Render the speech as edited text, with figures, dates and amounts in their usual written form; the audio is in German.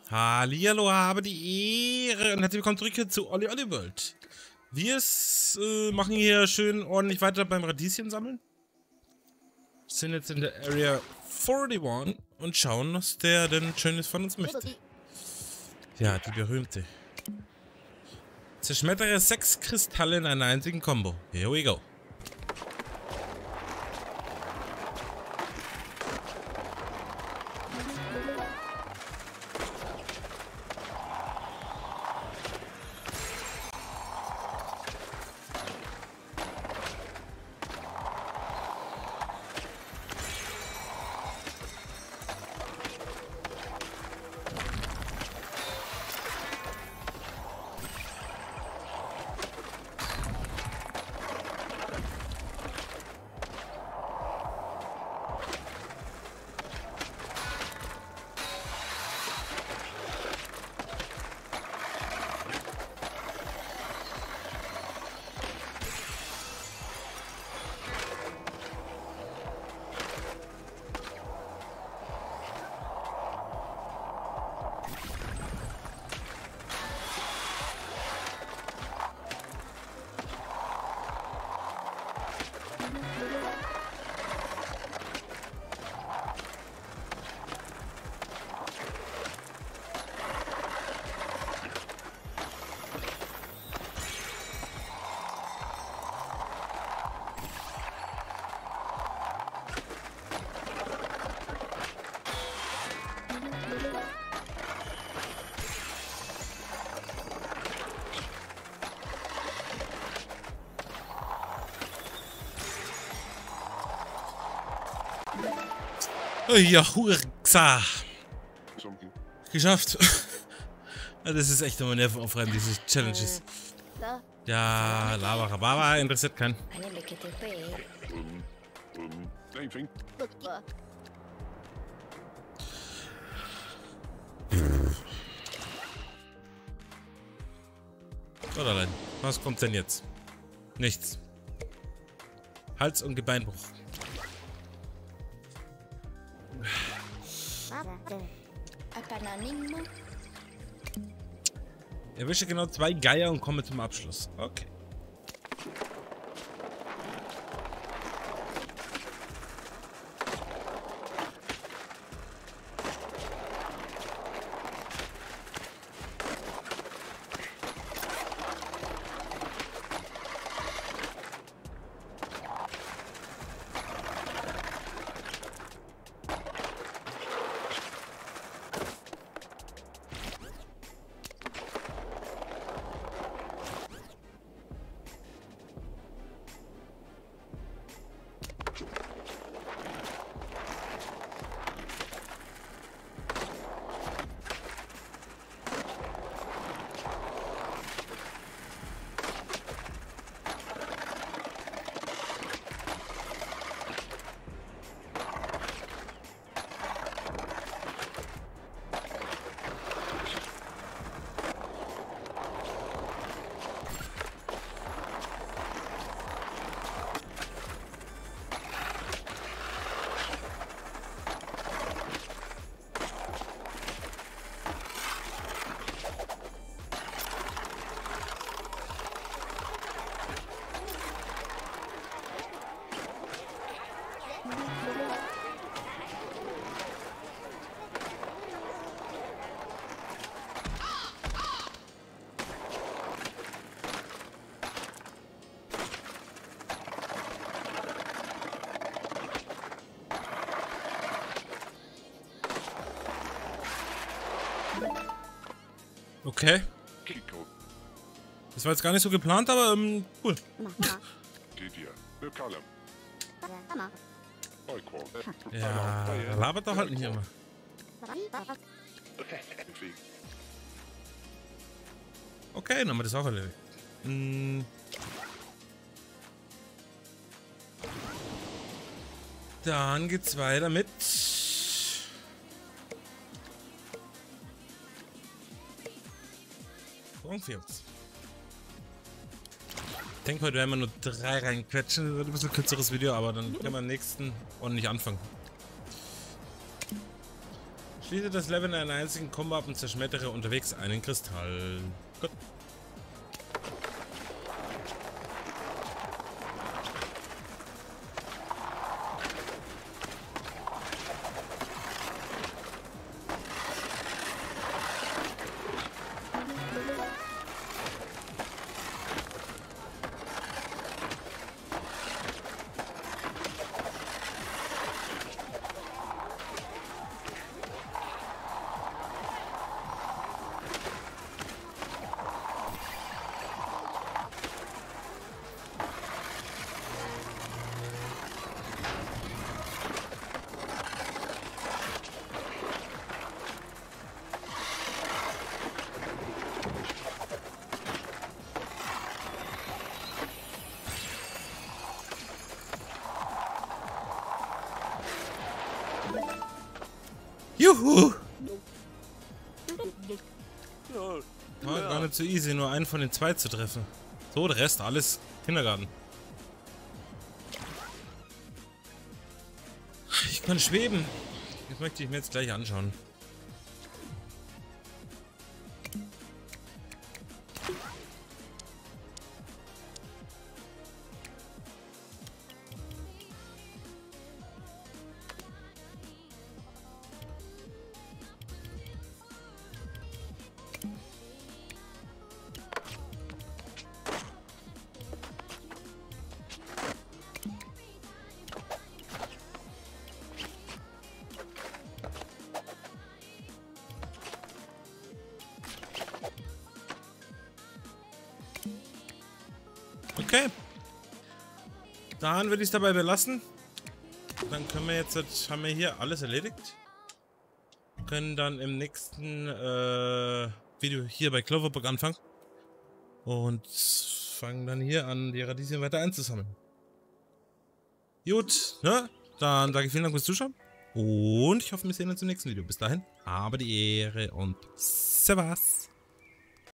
Hallihallo, habe die Ehre und herzlich willkommen zurück hier zu Olli World. Wir machen hier schön ordentlich weiter beim Radieschen sammeln. Sind jetzt in der Area 41 und schauen, was der denn Schönes von uns möchte. Ja, die berühmte. Zerschmettere 6 Kristalle in einer einzigen Combo. Here we go. Ja, Hurxa. Geschafft. Das ist echt immer nervenaufreibend, diese Challenges. Ja, Lava interessiert keinen. Oder was kommt denn jetzt? Nichts. Hals- und Gebeinbruch. Erwische genau 2 Geier und komme zum Abschluss. Okay. Okay. Das war jetzt gar nicht so geplant, aber cool. Ja, labert doch halt nicht immer. Okay, dann haben wir das auch erledigt. Dann geht's weiter mit Cornfields. Ich denke, heute werden wir nur 3 reinquetschen. Das wird ein bisschen kürzeres Video, aber dann können wir am nächsten ordentlich anfangen. Schließe das Level in einen einzigen Combo ab und zerschmettere unterwegs einen Kristall. Gut. Juhu! War gar nicht so easy, nur einen von den zwei zu treffen. So, der Rest, alles Kindergarten. Ich kann schweben. Das möchte ich mir jetzt gleich anschauen. Okay. Dann würde ich es dabei belassen. Dann können wir jetzt, haben wir hier alles erledigt. Können dann im nächsten Video hier bei Cloverbrook anfangen. Und fangen dann hier an, die Radieschen weiter einzusammeln. Gut, ne? Dann sage ich vielen Dank fürs Zuschauen. Und ich hoffe, wir sehen uns im nächsten Video. Bis dahin, habe die Ehre und Servus.